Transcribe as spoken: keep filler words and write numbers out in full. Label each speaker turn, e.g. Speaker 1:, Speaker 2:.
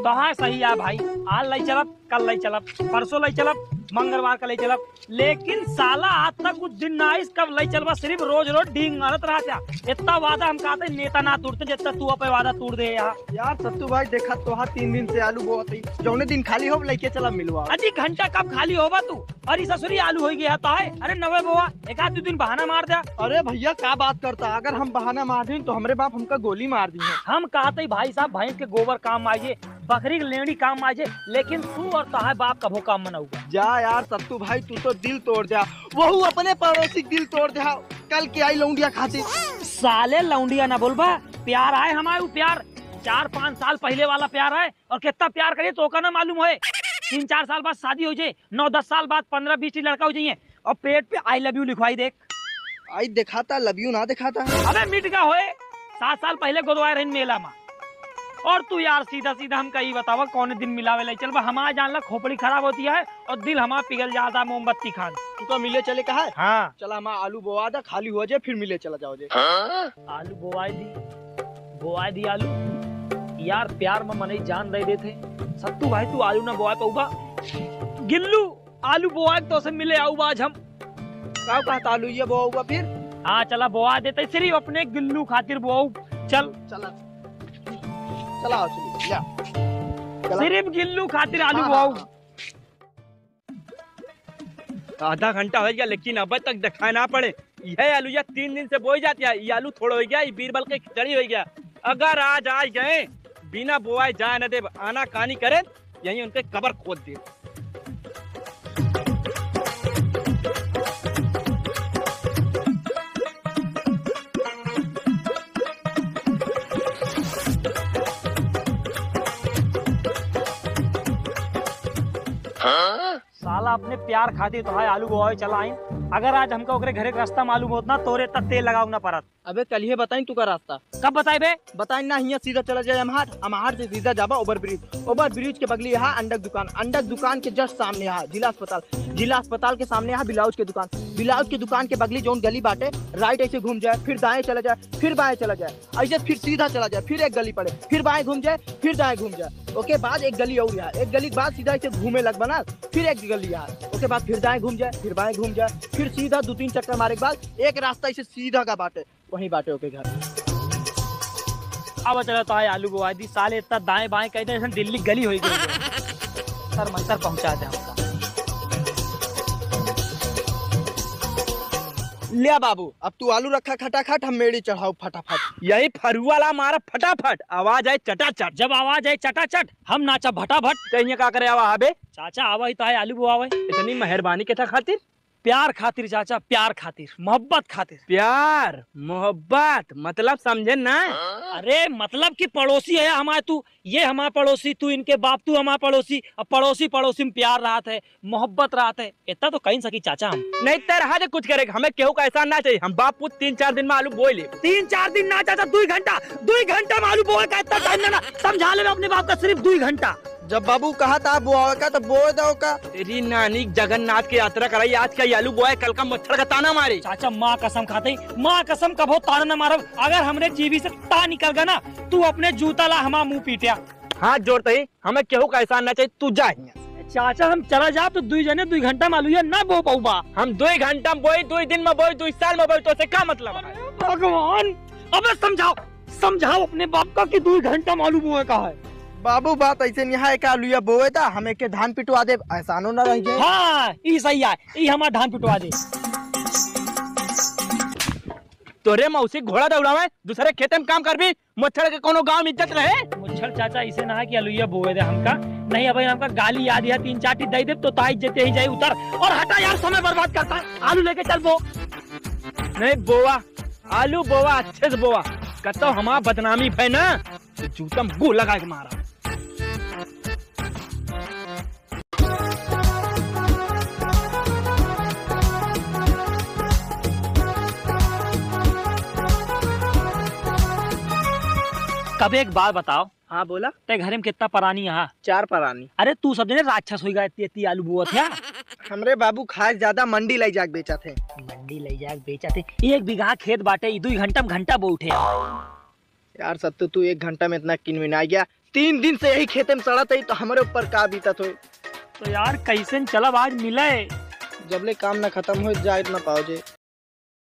Speaker 1: कहाँ सही है भाई, आज लाई चलब, कल लाई चलब, परसों लाई चलब, मंगलवार का लाई चलब, लेकिन साला आज तक कुछ दिन ना आइस, कब लाई चलबा, सिर्फ रोज रोज डींग मारत रहा था। इतना वादा हम कहते नेता ना तोड़ते जितना तू अपने वादा तोड़ दे यार।
Speaker 2: यार सत्तू भाई देखा तो हाँ तीन दिन से आलू बोत ही, जौने दिन खाली हो लेके चला मिलवा।
Speaker 1: अजी घंटा कब खाली होगा तू, अरे ससुरी आलू हो गया तो है, अरे नवे बोआ एक आध दो दिन बहाना मार दिया।
Speaker 2: अरे भैया क्या बात करता, अगर हम बहाना मार दें तो हमारे बाप हमका गोली मार दी है।
Speaker 1: हम कहते भाई साहब भैंस के गोबर काम आइए, बकरी की लेड़ी काम आइए, लेकिन तू और ताहे बाप कभो काम मनाऊगा।
Speaker 2: जा यार सत्तू भाई तू तो दिल तोड़ दिया, वहू अपने पड़ोसी दिल तोड़ दिया। कल के आई लौंडिया खाती
Speaker 1: साले लौंडिया ना बोलबा, प्यार है हमारे प्यार, चार पाँच साल पहले वाला प्यार है, और कितना प्यार करिए तो का ना मालूम है। तीन चार साल बाद शादी हो जाए, नौ दस साल बाद पंद्रह बीस लड़का हो जाइए, और पेट पे आई लव यू लिखवाई देख।
Speaker 2: आई दिखाता लव यू ना दिखाता।
Speaker 1: अबे मिट का होए, सात साल पहले गोदवाए रहे मेला में। और तू यार सीधा सीधा हम कहीं बतावा कौन दिन मिलावे ले चल, हमारा जान ला खोपड़ी खराब होती है और दिल हमारा पिघल जाता मोमबत्ती खान।
Speaker 2: तू तो मिले चले कहा है?
Speaker 1: हाँ
Speaker 2: चला हम आलू बोआ दा, खाली हो जाए फिर मिले चला जाओ जे।
Speaker 1: आलू बोआई दी, बोआई दी आलू यार, प्यार में मने जान दे देते। सत्तू भाई तू आलू ना बोआ पाऊगा, गिल्लू आलू बोआ तो से मिले आऊगा आज हम।
Speaker 2: क्या कहता आलू ये बोआ हुआ फिर?
Speaker 1: हाँ चला बोआ देते, सिर्फ अपने गिल्लू खातिर बोआऊ। चल
Speaker 2: चला चला आओ चलिए या
Speaker 1: सिर्फ गिल्लू खातिर आलू बोआऊ।
Speaker 3: आधा घंटा हो गया लेकिन अब तक दिखाई ना पड़े। यह आलू या तीन दिन से बोई जाती है, ये आलू थोड़ा हो गया, ये बीरबल के खिचड़ी हो गया। अगर आज आ गए बिना बोआए जाए न दे, आना कानी करे यही उनके कबर खोद दे।
Speaker 1: साला अपने प्यार खातिर तो है आलू बोआई चलाइन, अगर आज हमको ओकरे घरे का रास्ता मालूम होत ना, तोरे तक तेल लगाऊ ना परत।
Speaker 2: अबे कल ही बताई तू का रास्ता
Speaker 1: कब बताई बे?
Speaker 2: बताई ना, यहाँ सीधा चला जाए अमहार, अमहार से सीधा जाबा ओवर ब्रिज, ओवर ब्रिज के बगली यहाँ अंडक दुकान, अंडक दुकान के जस्ट सामने यहाँ जिला अस्पताल, जिला अस्पताल के सामने यहाँ ब्लाउज के दुकान, ब्लाउज के दुकान के बगली जोन गली बाटे, राइट ऐसे घूम जाए, फिर दाएं चला जाए, फिर बाएं चला जाए, ऐसे फिर सीधा चला जाए, फिर एक गली पड़े, फिर बाएं घूम जाए, फिर दाएं घूम जाए। ओके बाद एक गली और यहाँ, एक गली के बाद सीधा ऐसे घूमे लग बना, फिर एक गली यहाँ, ओके बाद फिर दाएं घूम जाए, फिर बाएं घूम जाए, फिर सीधा दो तीन चक्कर मारे के बाद एक रास्ता ऐसे सीधा का बाटे, वहीं बाटे ओके घर।
Speaker 1: अब चला तो है आलू बोआई दी, साले इतना दाएं बाएं कहते हैं दिल्ली गली हो गई। सर मंतर पहुंचा दे हमका।
Speaker 2: लिया बाबू अब तू आलू रखा खटाखट, हम मेड़ी चढ़ाओ फटाफट।
Speaker 3: यही फरुआला मारा फटाफट, आवाज आए चटाचट।
Speaker 1: जब आवाज आए चटाचट हम नाचा भटाभट।
Speaker 3: कहीं का करे आवा हबे
Speaker 1: चाचा आवा ही तो है आलू बोआवे।
Speaker 3: इतनी मेहरबानी के था खातिर,
Speaker 1: प्यार खातिर चाचा, प्यार खातिर, मोहब्बत खातिर।
Speaker 3: प्यार मोहब्बत मतलब समझे ना?
Speaker 1: अरे मतलब कि पड़ोसी है हमारे, तू ये हमारा पड़ोसी, तू इनके बाप, तू हमारा पड़ोसी, अब पड़ोसी पड़ोसी में प्यार रहा है, मोहब्बत रहा है, इतना तो कहीं सकी चाचा हम।
Speaker 3: नहीं तेरा कुछ करेगा, हमें केहू का एहसान ना चाहिए। हम बाप पुत तीन चार दिन में आलू बोए ले।
Speaker 1: तीन चार दिन ना चाचा, दो घंटा दो घंटा में आलू बोए का इतना टाइम ना, समझा ले अपने बाप का सिर्फ दो घंटा।
Speaker 2: जब बाबू कहा था बोआ का तो बोए दो का।
Speaker 3: तेरी नानी जगन्नाथ की यात्रा कराई, आज का आलू बोए, कल का मच्छर का ताना मारे।
Speaker 1: चाचा माँ कसम खाते, माँ कसम कभो ताना न मारब, अगर हमरे जीवी से ता निकल गया ना, तू अपने जूता ला हमारा मुंह पीटिया।
Speaker 3: हाथ जोड़ते ही, हमें केहू का एहसान ना चाहिए, तू जा।
Speaker 1: चाचा हम चला जा तो दुई जने दुई घंटा मालूम है ना बो पाऊबा।
Speaker 3: हम दो घंटा में बोई, दो दिन में बोई, दो साल में बोई, तो से क्या मतलब है?
Speaker 1: भगवान अबे समझाओ समझाओ अपने बाप का कि दो घंटा मालूम हुआ का है।
Speaker 2: बाबू बात ऐसे नहीं है, का आलू बोए था हमें के धान पिटवा दे, एहसानो ना रही है।
Speaker 1: हाँ ई सही है, ई हमारा धान पिटवा दे।
Speaker 3: तोरे मौसी घोड़ा दौड़ावे, दूसरे खेत में काम कर भी, मच्छर के कोनो गांव में इज्जत रहे।
Speaker 1: मुच्छर चाचा इसे ना है कि आलूया बोए दे हमका, नहीं अब हमका गाली याद है, तीन चार टी दे दे तो ताई इज्जत ही जाए उतर। और हटा यार, समय बर्बाद करता है, आलू लेके चल वो।
Speaker 3: नहीं बोआ आलू बोआ, अच्छे से बोआ, कहता हूँ हमारा बदनामी है ना, तो जूता में गो लगा के मारा।
Speaker 1: कब एक बात बताओ।
Speaker 2: हाँ बोला।
Speaker 1: ते घर में कितना परानी यहाँ?
Speaker 2: चार परानी।
Speaker 1: अरे तू सब जने राक्षस हो गया, इतनी आलू बोआ था।
Speaker 2: हमरे बाबू खास ज्यादा मंडी ले जाके बेचा थे।
Speaker 1: मंडी ले जाके बेचा थे, एक बीघा खेत बाटे, दो घंटा में घंटा बो उठे।
Speaker 2: यार सत्तू तू एक घंटा में इतना किन में आ गया, तीन दिन से यही खेते में सड़त है तो हमारे ऊपर का बीतत हो।
Speaker 1: तो यार कैसे चलब आज मिले।
Speaker 2: जबले काम ना खत्म हो जाए ना पाओ जे।